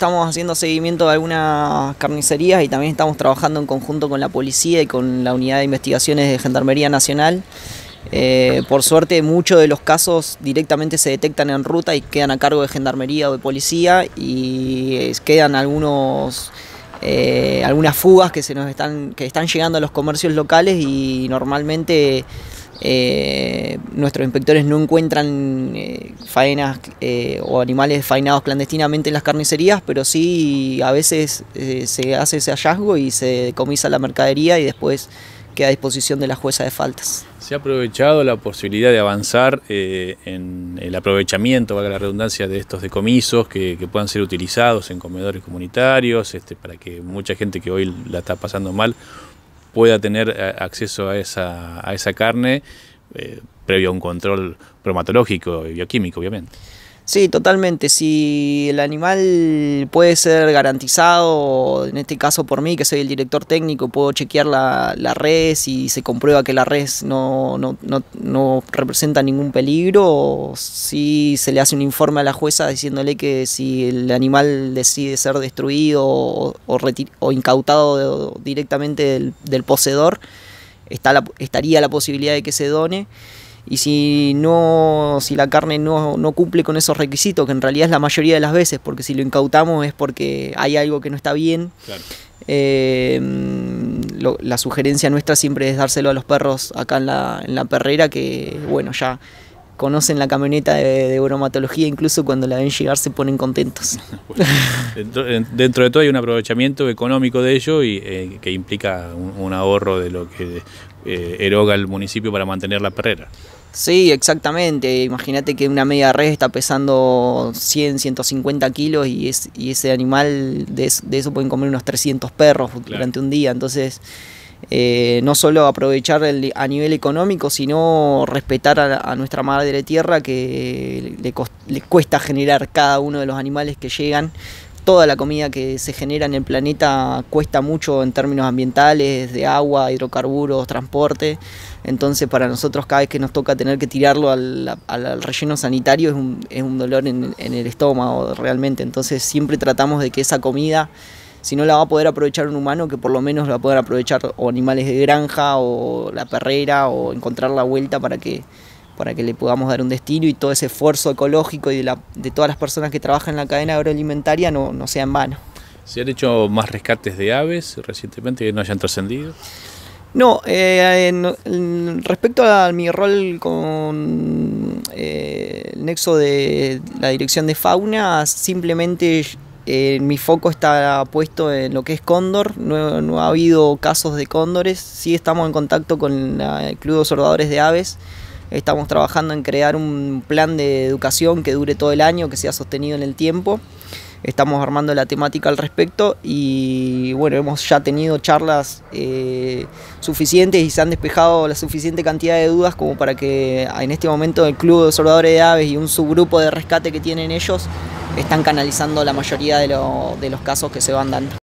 estamos haciendo seguimiento de algunas carnicerías y también estamos trabajando en conjunto con la policía y con la unidad de investigaciones de Gendarmería Nacional. Por suerte, muchos de los casos directamente se detectan en ruta y quedan a cargo de Gendarmería o de policía, y quedan algunas fugas que están llegando a los comercios locales, y normalmente nuestros inspectores no encuentran faenas o animales faenados clandestinamente en las carnicerías, pero sí a veces se hace ese hallazgo y se decomisa la mercadería y después queda a disposición de la jueza de faltas. ¿Se ha aprovechado la posibilidad de avanzar en el aprovechamiento, valga la redundancia, de estos decomisos que puedan ser utilizados en comedores comunitarios, para que mucha gente que hoy la está pasando mal pueda tener acceso a esa carne previo a un control bromatológico y bioquímico, obviamente? Sí, totalmente. Si el animal puede ser garantizado, en este caso por mí, que soy el director técnico, puedo chequear la res y se comprueba que la res no representa ningún peligro, si se le hace un informe a la jueza diciéndole que si el animal decide ser destruido o incautado directamente del poseedor, estaría la posibilidad de que se done. Y si la carne no cumple con esos requisitos, que en realidad es la mayoría de las veces, porque si lo incautamos es porque hay algo que no está bien, claro. La sugerencia nuestra siempre es dárselo a los perros acá en la perrera, que bueno, ya conocen la camioneta de bromatología, incluso cuando la ven llegar se ponen contentos. Dentro de todo hay un aprovechamiento económico de ello y que implica un ahorro de lo que eroga el municipio para mantener la perrera. Sí, exactamente. Imagínate que una media res está pesando 100, 150 kilos y ese animal, de eso pueden comer unos 300 perros, claro, durante un día. Entonces, no solo aprovechar a nivel económico, sino respetar a nuestra madre tierra, que le cuesta generar cada uno de los animales que llegan. Toda la comida que se genera en el planeta cuesta mucho en términos ambientales, de agua, hidrocarburos, transporte. Entonces para nosotros cada vez que nos toca tener que tirarlo al relleno sanitario es un dolor en el estómago realmente. Entonces siempre tratamos de que esa comida, si no la va a poder aprovechar un humano, que por lo menos la puedan aprovechar o animales de granja o la perrera, o encontrar la vuelta para que le podamos dar un destino, y todo ese esfuerzo ecológico y de todas las personas que trabajan en la cadena agroalimentaria no sea en vano. ¿Se han hecho más rescates de aves recientemente que no hayan trascendido? No, respecto a mi rol con el nexo de la dirección de fauna, simplemente mi foco está puesto en lo que es cóndor. No ha habido casos de cóndores. Sí estamos en contacto con el Club de Observadores de Aves. Estamos trabajando en crear un plan de educación que dure todo el año, que sea sostenido en el tiempo. Estamos armando la temática al respecto y bueno, hemos ya tenido charlas suficientes y se han despejado la suficiente cantidad de dudas como para que en este momento el Club de Observadores de Aves y un subgrupo de rescate que tienen ellos están canalizando la mayoría de los casos que se van dando.